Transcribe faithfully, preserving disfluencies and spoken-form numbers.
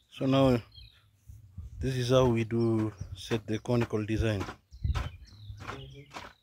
So now this is how we do set the conical design. Mhm.